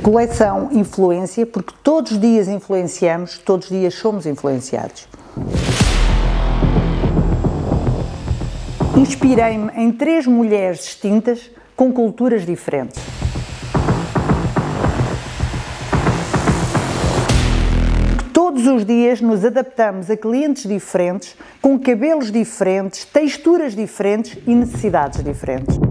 Coleção Influência, porque todos os dias influenciamos, todos os dias somos influenciados. Inspirei-me em 3 mulheres distintas com culturas diferentes. Todos os dias nos adaptamos a clientes diferentes, com cabelos diferentes, texturas diferentes e necessidades diferentes.